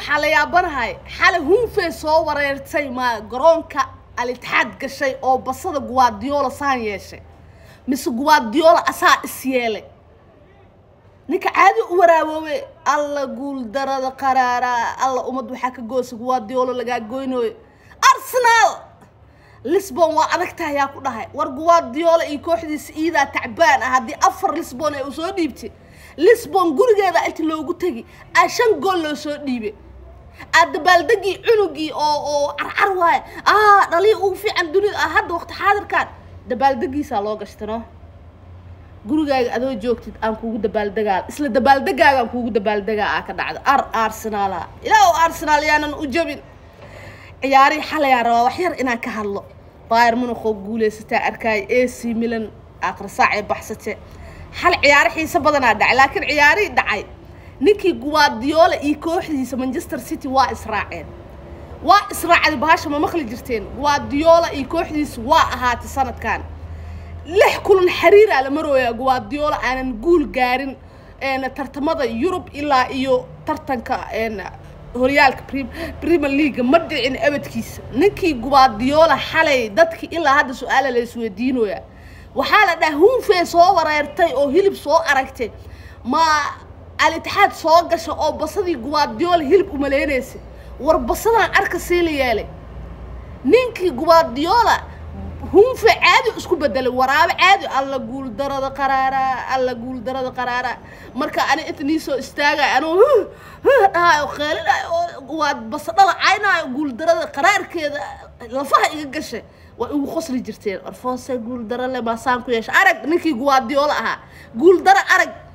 waxaa la yaabanahay xal hunfe soo wareertay ma garoonka Al-Ittihad gashay oo basada Guardiola saan yeeshay mise Guardiola asaa isyeelay ninka caadi u waraabowe alla guul darada qaraara alla umad waxa ka goosay Guardiola laga goynooy Arsenal Lisbon waa adagtahay yaa ku dhahay war Guardiola iyo kooxdiisa iida tacbaan hadii afar Lisbon ay soo dhiibtay Lisbon gurigeeda inta loogu tagi ashan gool loo soo dhiibay adbaaldagi cunugi oo carcar waay dhali ugu fiican dunida hadda waqti xaadirkan dabaaldagiisa loo gashtano gurigaaga adoo joogtid aan kuugu dabaaldagaa isla dabaaldagaaga aan kuugu dabaaldagaa ka dhacdo Arsenal ilaa Arsenal yaanan u jabin ciyaari xalay raba wax yar inaan ka hadlo Bayern Munich oo guuleysatay arkay AC Milan aakhir saac baxsatay hal ciyaar xiisa badan dhacay laakiin ciyaari dhacay ninkii Guardiola iyo kooxdiisa Manchester City waa israacay baasha ma maqli jirteen Guardiola iyo kooxdiisa waa ahaatay sanadkan lix kulan xiriir la marooya Guardiola aanan guul gaarin tartamada Europe ilaa iyo tartanka horyaalka Premier League ma dhicin abadkiisa ninkii Guardiola xalay dadkii ilaa hadda su'aal la isweydiinooya waxaa la dhahay hunfe soo wareertay oo hilib soo aragtay ma Al-Ittihad soo gasho oo basadii Guardiola hilib u maleynaysa war basadan arka sii la yeelay ninkii Guardiola hunfe caadi isku bedelay waraabe caadi alla guul darada qaraara marka ani intani soo istaagay anoo khalid oo basadala aynaa guul darada qaraarkeeda lafaha iga gashay waa ugu qosli jirteen arfoose guul dara le ma saan ku yeeshay arag ninkii Guardiola aha guul dara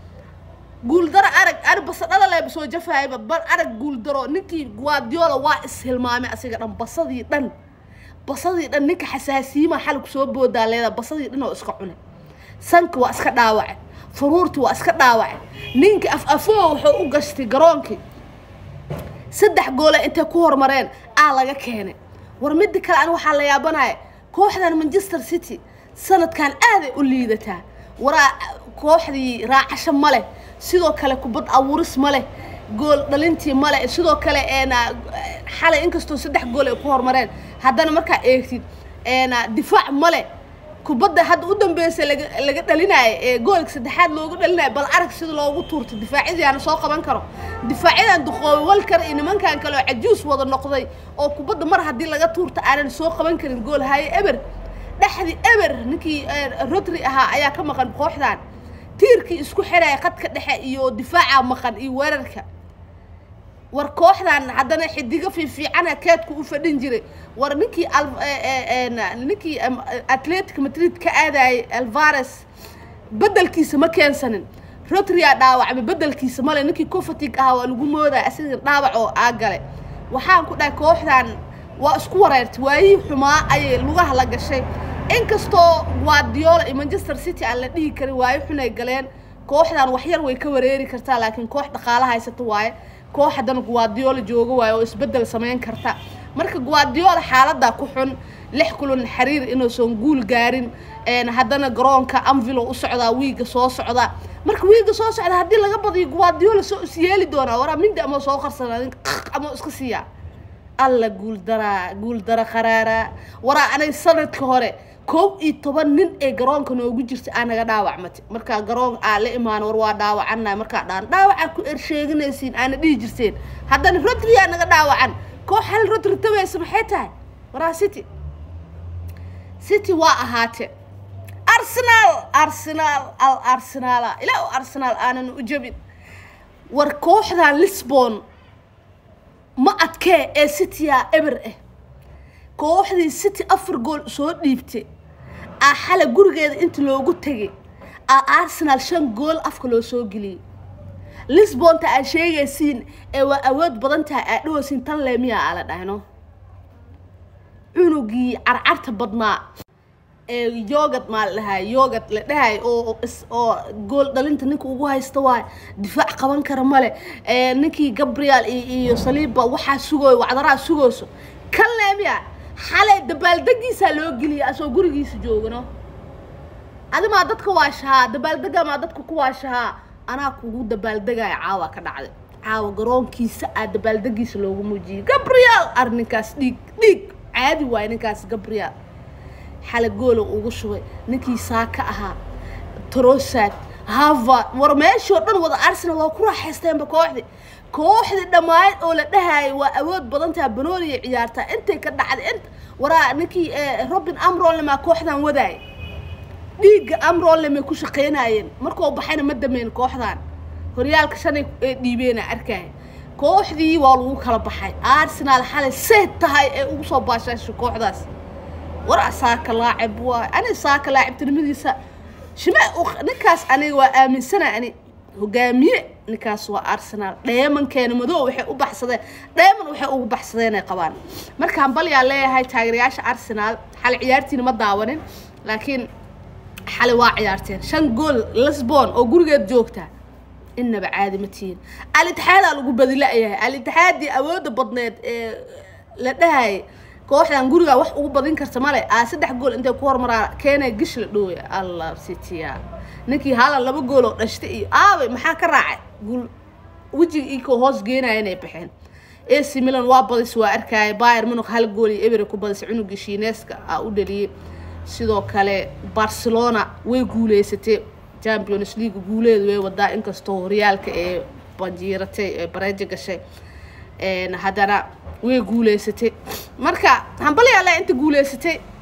arag ar basadala le soo jafaay bar arag guul daro ninkii Guardiola waa ishilmaamay asiga dhan basadii dhan ninka xasaasiima xal ku soo boodaa leeda basadii dhan oo iska cunay sanka waa iska dhaawacay furuurti waa iska dhaawacay ninka afafoo wuxuu u gashtay garoonkii 3 gool inta ku hormareen laga keenay war mid kale aan waxa la yaabanahay kooxdan Manchester City sanadkan aad u liidataa wara kooxdii raacasho male sidoo kale kubad abuuris male gool dhalintii male sidoo kale xalay inkastoo 3 gool ay ku hormareen haddana marka eegtid difaac male kubadda hadda u dambeysay laga dhalinaay goolka saddexaad loogu dhalinaay bal arag sida loogu tuurto difaacidii aan soo qaban karo difaacidan duqooy walkar in nimankan kale cajuus wada noqday oo kubadda mar hadii laga tuurto aanan soo qaban karin gool hay eber dhaxdi eber ninkii Rodri ahaa ayaa ka maqan kooxdan tiirkii isku xiray qadka dhexe iyo difaaca maqan iyo weerarka war kooxdan haddana xidiga fiican keedku u fadhin jiray war ninkii Atletico Madrid ka aaday Alvarez badalkiisa ma keensanin Rodri dhaawacay badalkiisa male ninkii Kovacic waa lagu moodaa asiga dhaawac oo galay waxaan ku dhahay kooxdan waa isku wareertay waayii xumaa ay lugaha la gashay inkastoo Guardiola iyo Manchester City aan la dhigi karin waayii xunay galeen kooxdan wax yar way ka wareeri kartaa laakiin koox dhaqaalaha haysato waaye kooxdan Guardiola jooga waayo oo isbedel sameyn karta marka Guardiola xaaladda ku xun 6 kulan xiriir inuu soo guul gaarin haddana garoonka Anfield u socda wiiga soo socda marka wiiga soo socda hadii laga badiyo Guardiola soo isyeeli doona wara mindi ama soo qarsanadin ama iska siiya alla guul dara qaraara wara anay sanadka hore 11 nin ee garoonka noogu jirtay anaga dhaawacmatay marka garoon la imaan war waa dhaawacana marka dhaawaca ku ersheeganaysiin aan dhigi jirteen haddana Rodri naga dhaawacan koox hal Rodri taweysay maxay tahay wara City waa ahaatay Arsenal ilaa Arsenal aanan u jabin war kooxda Lisbon ma adkee ee City eber kooxdii City 4 gool soo dhiibtay xala gurigeeda inta loogu tagay Arsenal 5 gool afka loo soo geliyay Lisbon ta sheegaysiin waa awood badan tahay dhoosin tan leemiya ala dhahno cunugii carcarta badnaa yogurt ma lahay yogurt la dhahay oo gool dhalinta ninka ugu haysto waa difaac qaban kara male ninkii Gabriel iyo Saliba waxa sugooy wacdara sugooso kan leemiya xalay dabaaldagiisa loo geliyay asoo gurigiisa joogano adima dadka waashaha dabaaldaga ma dadka ku waashaha أنا كوجود بالدجاج عاوة كنعد caawa garoonkiisa aad dabaaldegiisa loogu muujiyay Gabriel arninkaas dhiig caadi waay ninkaas Gabriel xala gool ugu shubay ninkii saaka ahaa Trossard Harvard war meesho dhan wada Arsenal waa ku raaxaysteen kooxdi dhamaay oo la dhahay waa awood badan tahay Benooni ciyaarta intay ka dhacday inta waraa ninkii Robin Amron lama kooxdan wadaay dhiig Amron lama ku shaqeynayeen markuu baxayna ma dameen kooxdan horyaalka shan ee dhiibeena arkay kooxdii waa lagu kala baxay Arsenal xalay seed tahay ee ugu soo baashaashay kooxdaas war saaka laacib waa ani saaka laacibtinimadiisa shima ninkaas aniga waa aaminsana ani hogaamiye ninkaas waa Arsenal dheemankeena madow waxay u baxsadeen dheeman waxay ugu baxsadeen ay qabaan markaan bal yaa leeyahay taageerayaasha Arsenal xal ciyaartiina ma daawanin laakiin xal waa ciyaarteen 5 gool Lisbon oo gurigeed joogta inaba caadi ma tiin al-Ittixaad lagu badilayahay al-Ittixaadi awood badneed ee la dhahay kooxdan guriga wax ugu badin karta male 3 gool intay ku hormaraa keenay gish la dhooya Allah sitiya ninkii hala 2 gool oo dhashtay iyo aaway maxaa ka raacay gool wajiga iko hoos geenay inay baxeen AC Milan waa badis waa arkay Bayern Munich 1 gool iyo Eber ku badis cunugii Shiineeska u dhaliyay sidoo kale Barcelona way guuleysatay Champions League guuleed way wadaa inkastoo horyaalka ee banjiiratay ee bareejo gashay haddana way guuleysatay marka hanbal yaa la inta guuleysatay